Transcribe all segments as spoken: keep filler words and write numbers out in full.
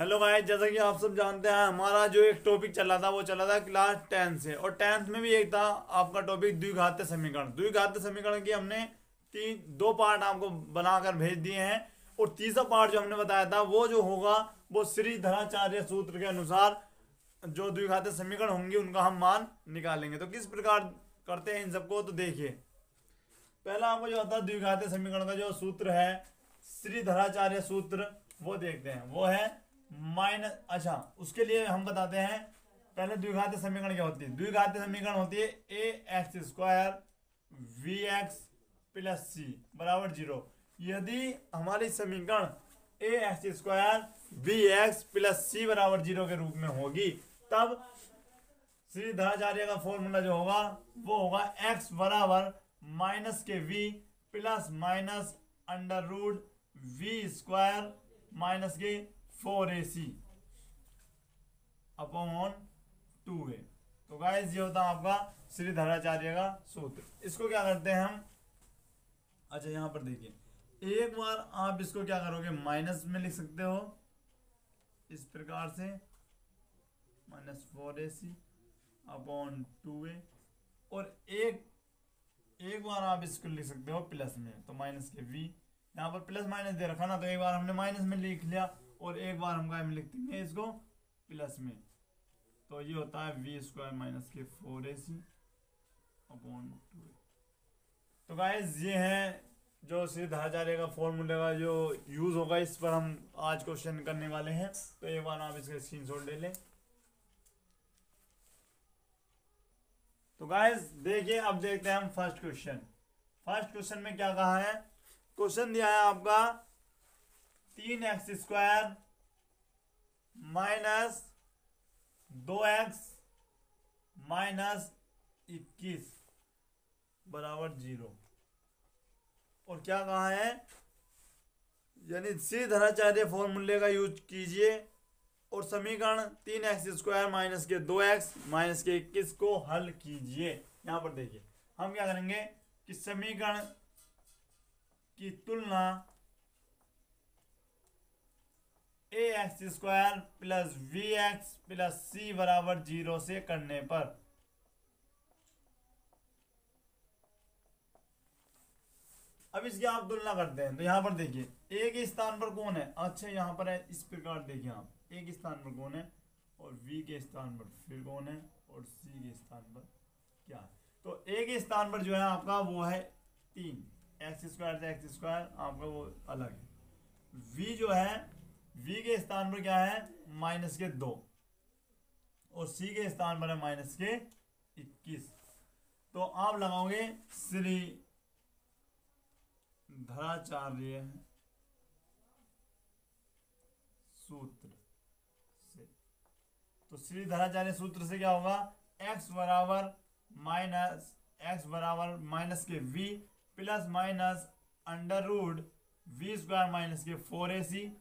Hello guys, जैसा कि आप सब जानते हैं हमारा जो एक टॉपिक चल रहा था वो चला था क्लास टेंथ से। और टेंथ में भी एक था आपका टॉपिक द्विघात समीकरण। द्विघात समीकरण की हमने तीन दो पार्ट आपको बनाकर भेज दिए हैं। और तीसरा पार्ट जो हमने बताया था वो जो होगा वो श्रीधराचार्य सूत्र के अनुसार जो द्विघात समीकरण होंगे उनका हम मान निकालेंगे। तो किस प्रकार करते हैं इन सबको, तो देखिए पहला आपको जो होता है द्विघात समीकरण का जो सूत्र है श्रीधराचार्य सूत्र वो देखते हैं। वो है माइनस, अच्छा उसके लिए हम बताते हैं पहले द्विघात समीकरण क्या होती है। द्विघात समीकरण होती है a x square v x plus c बराबर जीरो। यदि हमारी समीकरण a x square v x plus c बराबर जीरो के रूप में होगी तब श्रीधराचार्य का फॉर्मूला जो होगा वो होगा एक्स बराबर माइनस के v plus minus under root v square minus के four a c upon two a. तो गाइस ये होता है आपका श्रीधराचार्य का सूत्र। इसको क्या करते हैं हम, अच्छा यहां पर देखिए एक बार आप इसको क्या करोगे माइनस में लिख सकते हो इस प्रकार से minus four a c upon two a. और एक एक बार आप इसको लिख सकते हो प्लस में, तो माइनस के वी यहाँ पर प्लस माइनस दे रखा ना, तो एक बार हमने माइनस में लिख लिया और एक बार हम क्या में लिख देंगे इसको प्लस में। तो ये होता है वी स्क्वायर माइनस के four a c upon two a. तो गाइस ये है जो श्रीधराचार्य का फॉर्मूले का जो यूज होगा, इस पर हम आज क्वेश्चन करने वाले हैं। तो एक बार आप इसका स्क्रीनशॉट ले लें। तो गाइस देखिए अब देखते हैं हम फर्स्ट क्वेश्चन। फर्स्ट क्वेश्चन में क्या कहा है, क्वेश्चन दिया है आपका तीन एक्स स्क्वायर माइनस दो एक्स माइनस इक्कीस बराबर जीरो। और क्या कहा है, यानी श्रीधराचार्य फॉर्मूले का यूज कीजिए और समीकरण तीन एक्स स्क्वायर माइनस के दो एक्स माइनस के इक्कीस को हल कीजिए। यहां पर देखिए हम क्या करेंगे कि समीकरण की तुलना a x square plus v x plus c बराबर जीरो से करने पर अब इसकी आप तुलना करते हैं। तो यहां पर देखिए ए के स्थान पर कौन है, अच्छा यहां पर है इस प्रकार देखिए आप ए के स्थान पर कौन है और वी के स्थान पर फिर कौन है और सी के स्थान पर क्या है। तो ए के स्थान पर जो है आपका वो है तीन, एक्स स्क्वायर से एक्स स्क्वायर आपका वो अलग है। वी जो है वी के स्थान पर क्या है माइनस के दो और सी के स्थान पर है माइनस के इक्कीस। तो आप लगाओगे श्री धराचार्य सूत्र से। तो श्रीधराचार्य सूत्र से क्या होगा, x बराबर माइनस एक्स बराबर माइनस के v plus minus under root v square minus के four a c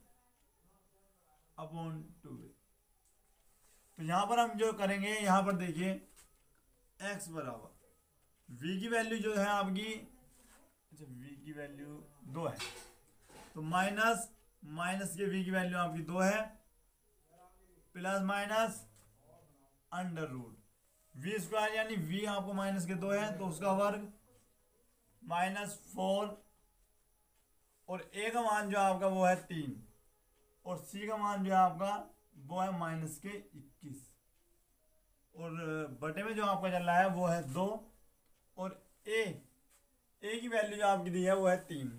upon two a. तो यहां पर हम जो करेंगे यहां पर देखिए x बराबर v की वैल्यू जो है आपकी, अच्छा v की वैल्यू दो है तो माइनस माइनस के v की वैल्यू आपकी दो है plus minus under root v square यानी v आपको माइनस के दो है तो उसका वर्ग माइनस फोर और a का मान जो आपका वो है तीन और c का मान जो है आपका वो है माइनस के इक्कीस और बटे में जो आपका चल रहा है वो है दो और a a की वैल्यू जो आपकी दी है वो है तीन।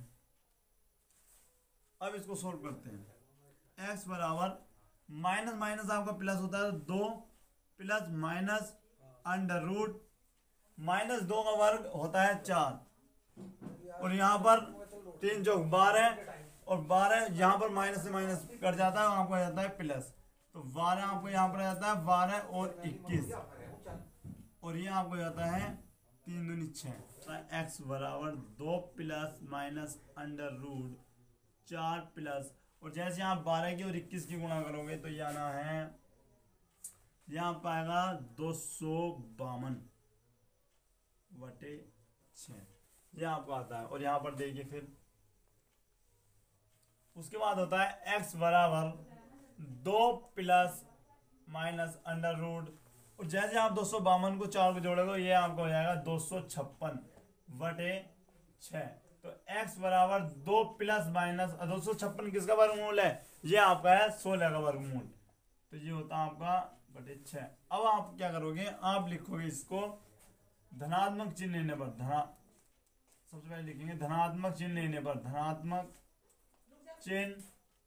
अब इसको सोल्व करते हैं। x बराबर माइनस माइनस आपका प्लस होता है दो plus minus under root minus दो का वर्ग होता है चार और यहाँ पर तीन चौक बारह और बारह यहाँ पर माइनस से माइनस कट जाता है आपको आ जाता है प्लस। तो बारह आपको यहाँ पर आ जाता है बारह और इक्कीस और ये आपको जाता है तीन दूनी छः। एक्स बराबर दो प्लस माइनस अंडर रूट चार प्लस और जैसे आप बारह की और इक्कीस की गुणा करोगे तो ये आना है यहाँ पाएगा दो सौ बावन बटे छः ये आपको आता है। और यहाँ पर देखिए फिर उसके बाद होता है x बराबर दो प्लस माइनस अंडर रूट, और जैसे आप दो सौ बावन को चार को जोड़ोगे ये आपको हो जाएगा दो सौ छप्पन बटे छः। तो x बराबर दो प्लस माइनस दो सौ छप्पन किसका वर्गमूल है, ये आपका है सोलह का वर्गमूल, तो ये होता है आपका बटे छः। अब आप क्या करोगे, आप लिखोगे इसको धनात्मक चिन्ह लेने पर, धना सबसे पहले लिखेंगे धनात्मक चिन्ह लेने पर, धनात्मक चिन्ह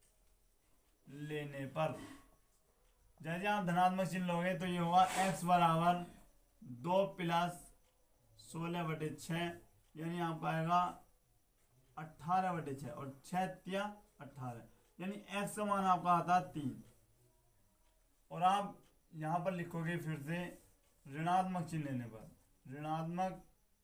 लेने पर जैसे आप धनात्मक चिन्ह लोगे तो ये होगा x बराबर दो प्लस सोलह बटे छः, यानी आपका आएगा अट्ठारह बटे छः, और छः तिया अट्ठारह, यानी x का मान आपका आता है तीन। और आप यहाँ पर लिखोगे फिर से ऋणात्मक चिन्ह लेने पर, ऋणात्मक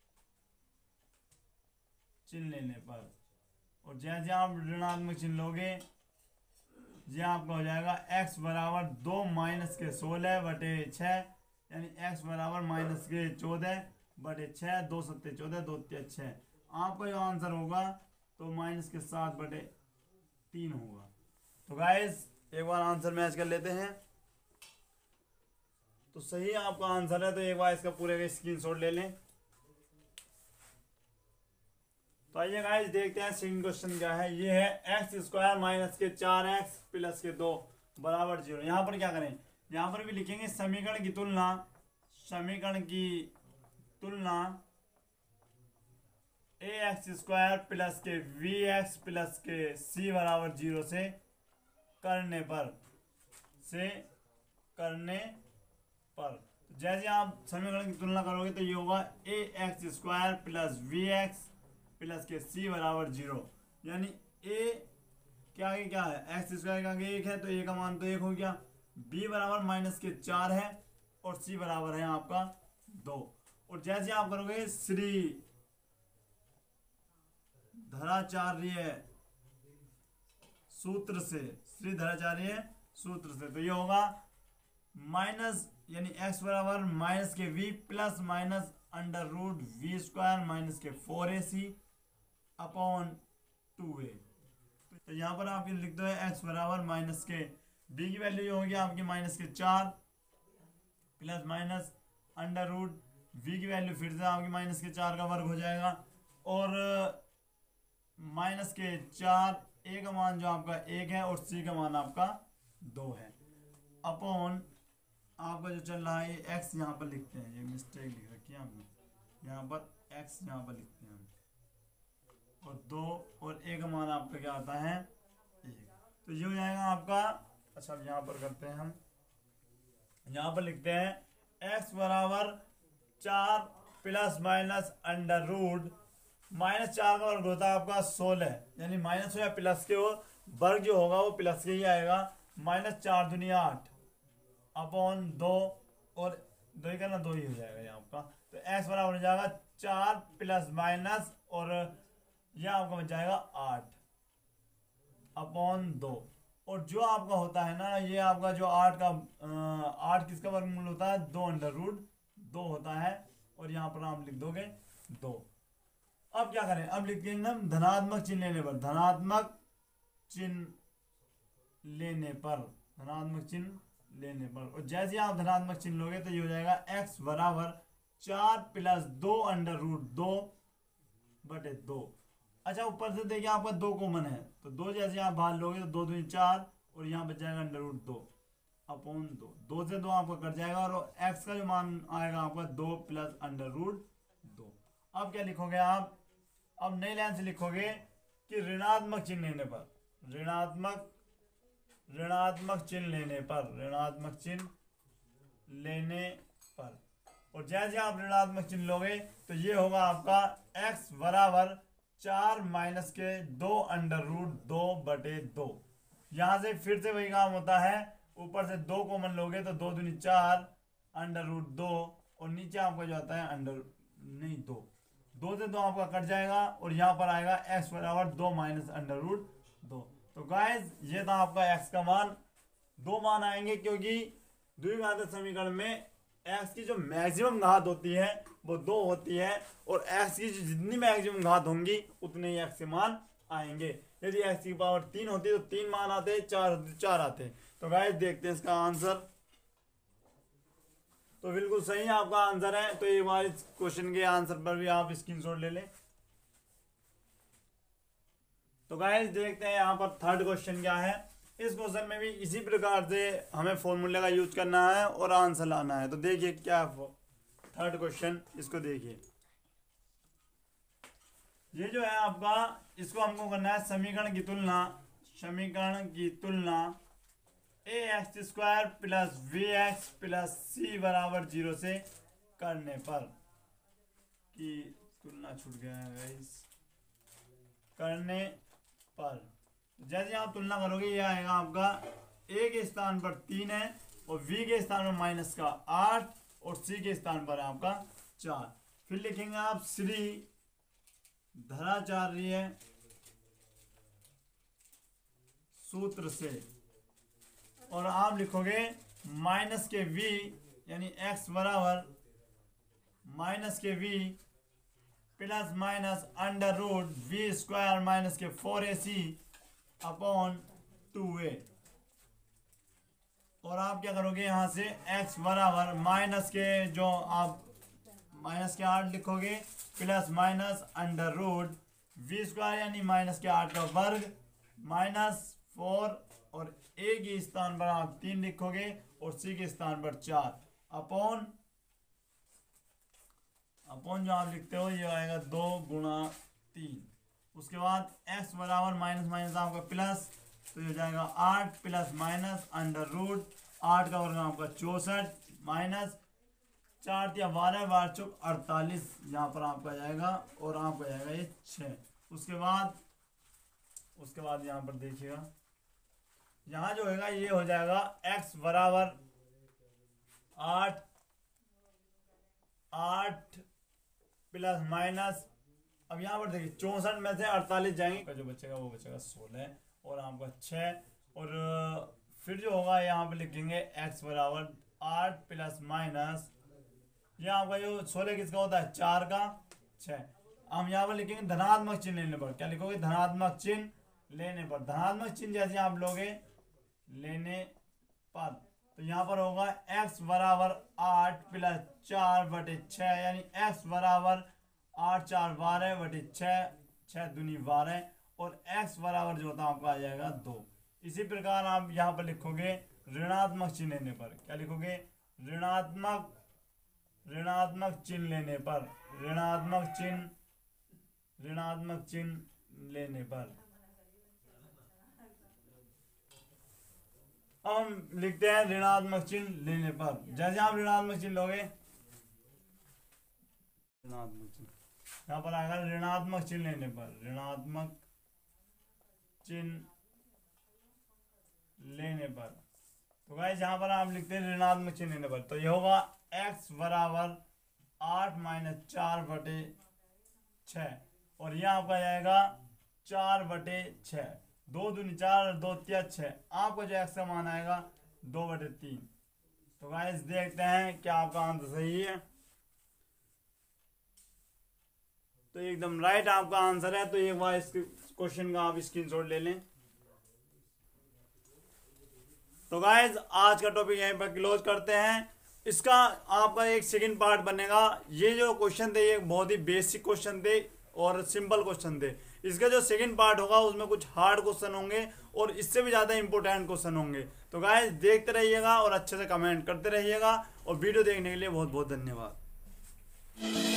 चिन्ह लेने पर, और जैसे आप ऋणात्मक चिन्ह लोगे ये आपका हो जाएगा x बराबर दो माइनस के सोलह बटे छः, यानी x बराबर माइनस के चौदह बटे छः, दो सत्ते चौदह, दो तिया छः। आपका जो आंसर होगा तो माइनस के सात बटे तीन होगा। तो गाइस एक बार आंसर मैच कर लेते हैं, तो सही आपका आंसर है, तो एक बार इसका पूरे का स्क्रीनशॉट ले लें। तो आइए गाइस देखते हैं सेकंड क्वेश्चन क्या है। ये है एक्स स्क्वायर माइनस के चार एक्स प्लस के दो बराबर जीरो। यहाँ पर क्या करें, यहाँ पर भी लिखेंगे समीकरण की तुलना, समीकरण की तुलना ए एक्स स्क्वायर प्लस के वी एक्स प्लस के सी बराबर जीरो से करने पर, से करने पर जैसे आप समीकरण की तुलना करोगे तो ये होगा ए x square plus v x plus के सी बराबर जीरो, यानी ए क्या है, क्या है एक्स स्क्वायर का एक है तो ए का मान तो एक हो गया, बी बराबर माइनस के चार है, और सी बराबर है आपका दो। और जैसे आप करोगे श्री धराचार्य सूत्र से, श्री धराचार्य सूत्र से, तो ये होगा माइनस यानी x बराबर माइनस के v plus minus under root v square minus के four a c upon two a. तो यहाँ पर आप लिख दो है x बराबर माइनस के b की वैल्यू जो होगी आपकी माइनस के चार plus minus under root v की वैल्यू फिर से आपकी माइनस के चार का वर्ग हो जाएगा, और माइनस के चार, a का मान जो आपका एक है और c का मान आपका दो है, अपॉन आपका जो चल रहा है x यहाँ पर लिखते हैं, ये मिस्टेक लिख रखी है आपने, यहाँ पर x यहाँ पर लिखते हैं हम, और दो और a का मान आपका क्या आता है एक, तो ये हो जाएगा आपका। अच्छा अब यहाँ पर करते हैं हम, यहाँ पर लिखते हैं x बराबर चार plus minus under root, minus चार का वर्ग होता है आपका सोलह, यानी माइनस हो या प्लस के हो, वर्ग जो होगा वो प्लस के ही आएगा, माइनस चार दुनिया आठ अपॉन दो, और दो ही करना दो ही हो जाएगा यहाँ आपका। तो x बराबर हो जाएगा चार प्लस माइनस, और यह आपका बच जाएगा आठ अपॉन दो, और जो आपका होता है ना ये आपका जो आठ का आठ किसका वर्गमूल होता है, दो अंडर रूट दो होता है, और यहाँ पर आप लिख दोगे दो। अब क्या करें, अब लिखेंगे हम धनात्मक चिन्ह लेने पर, धनात्मक चिन्ह लेने पर, धनात्मक चिन्ह लेने पर, और जैसे आप धनात्मक चिन्ह लोगे तो ये हो जाएगा x बराबर चार प्लस दो अंडर रूट दो बटे दो। अच्छा ऊपर से देखिए आपका दो कॉमन है, तो दो जैसे आप बाहर लोगे तो दो दूनी चार, और यहाँ बच जाएगा अंडर रूट दो अपॉन दो, दो से दो आपका कट जाएगा, और x का जो मान आएगा आपका दो प्लस अंडर रूट दो। अब क्या लिखोगे आप, अब नई लाइन से लिखोगे कि ऋणात्मक चिन्ह लेने पर, ऋणात्मक ऋणात्मक चिन्ह लेने पर, ऋणात्मक चिन्ह लेने पर, और जैसे आप ऋणात्मक चिन्ह लोगे तो ये होगा आपका x बराबर चार माइनस के दो अंडर रूट दो बटे दो। यहाँ से फिर से वही काम होता है, ऊपर से दो कॉमन लोगे तो दो दूनी चार अंडर रूट दो, और नीचे आपका जो आता है अंडर नहीं दो, दो से दो आपका कट जाएगा, और यहाँ पर आएगा x बराबर दो माइनस अंडर रूट दो। तो गाइस ये था आपका x का मान, दो मान आएंगे क्योंकि द्विघात समीकरण में x की जो मैक्सिमम घात होती है वो दो होती है, और x की जितनी मैक्सिमम घात होंगी उतने ही x के मान आएंगे। यदि x की पावर तीन होती है तो तीन मान आते हैं, चार होती चार आते हैं, तो गाइस देखते हैं इसका आंसर। तो बिल्कुल सही आपका आंसर है। तो एक बार इस क्वेश्चन के आंसर पर भी आप स्क्रीनशॉट ले लें। तो गाइस देखते हैं यहाँ पर थर्ड क्वेश्चन क्या है। इस क्वेश्चन में भी इसी प्रकार से हमें फॉर्मूले का यूज करना है और आंसर लाना है। तो देखिए क्या थर्ड क्वेश्चन, इसको देखिए। ये जो है आपका, इसको हमको करना है समीकरण की तुलना, समीकरण की तुलना a x square plus v x plus c बराबर जीरो से करने पर, की तुलना छूट गया है गाइस, करने पर जैसे आप तुलना करोगे ये आएगा आपका ए के स्थान पर तीन है और वी के स्थान पर माइनस का आठ और सी के स्थान पर आपका चार। फिर लिखेंगे आप श्री धराचार्य सूत्र से, और आप लिखोगे माइनस के v यानी x बराबर माइनस के v plus minus under root v square minus के four a c upon two a. और आप क्या करोगे यहाँ से x बराबर माइनस के जो आप माइनस के आठ लिखोगे plus minus under root v square यानी माइनस के आठ का वर्ग माइनस फोर और ए के स्थान पर आप तीन लिखोगे और सी के स्थान पर चार अपॉन अपॉन जो आप लिखते हो ये आएगा दो गुणा तीन। उसके बाद x बराबर माइनस माइनस आपका प्लस, तो ये हो जाएगा आठ प्लस माइनस अंडर रूट आठ का वर्ग आपका चौसठ माइनस चार या बारह बार चौक अड़तालीस, यहाँ पर आपका जाएगा और आपका जाएगा ये छः। उसके बाद उसके बाद यहाँ पर देखिएगा, यहाँ जो होगा ये हो जाएगा x बराबर आठ आठ प्लस माइनस, अब यहाँ पर देखिए चौसठ में से अड़तालीस जाएंगे का जो बचेगा वो बचेगा सोलह और आपका छः। और फिर जो होगा यहाँ पर लिखेंगे x बराबर आठ प्लस माइनस, ये आपका जो सोलह किसका होता है चार का छः। हम यहाँ पर लिखेंगे धनात्मक चिन्ह लेने पर, क्या लिखोगे धनात्मक चिन्ह लेने पर, धनात्मक चिन्ह जैसे आप लोगे लेने पर, तो यहाँ पर होगा x बराबर आठ प्लस चार बटे छः यानी x बराबर आठ चार बारह बटे छः, छः दूनी बारह और x बराबर जो होता है आपका आ जाएगा दो। इसी प्रकार आप यहाँ पर लिखोगे ऋणात्मक चिन्ह लेने पर, क्या लिखोगे ऋणात्मक ऋणात्मक चिन्ह लेने पर, ऋणात्मक चिन्ह ऋणात्मक चिन्ह लेने पर हम लिखते हैं ऋणात्मक चिन्ह लेने पर। जैसे आप ऋणात्मक चिन्ह लोगे, ऋणात्मक चिन्ह यहाँ पर आएगा ऋणात्मक चिन्ह लेने पर, ऋणात्मक चिन्ह लेने पर। तो गाइस यहाँ पर आप लिखते हैं ऋणात्मक चिन्ह लेने पर, तो ये होगा x बराबर आठ माइनस चार बटे छः और यह आपका जाएगा चार बटे छः, दो दूनी चार दो तिया छः, आपको जो x का मान आएगा दो बटे तीन। तो गाइस देखते हैं क्या आपका आंसर सही है। तो एकदम राइट आपका आंसर है। तो एक बार इस क्वेश्चन का आप स्क्रीनशॉट ले लें। तो गाइस आज का टॉपिक यहीं पर क्लोज करते हैं। इसका आपका एक सेकंड पार्ट बनेगा। ये जो क्वेश्चन थे ये बहुत ही बेसिक क्वेश्चन थे और सिंपल क्वेश्चन थे। इसका जो सेकंड पार्ट होगा उसमें कुछ हार्ड क्वेश्चन होंगे और इससे भी ज़्यादा इंपॉर्टेंट क्वेश्चन होंगे। तो गाइस देखते रहिएगा और अच्छे से कमेंट करते रहिएगा और वीडियो देखने के लिए बहुत बहुत धन्यवाद।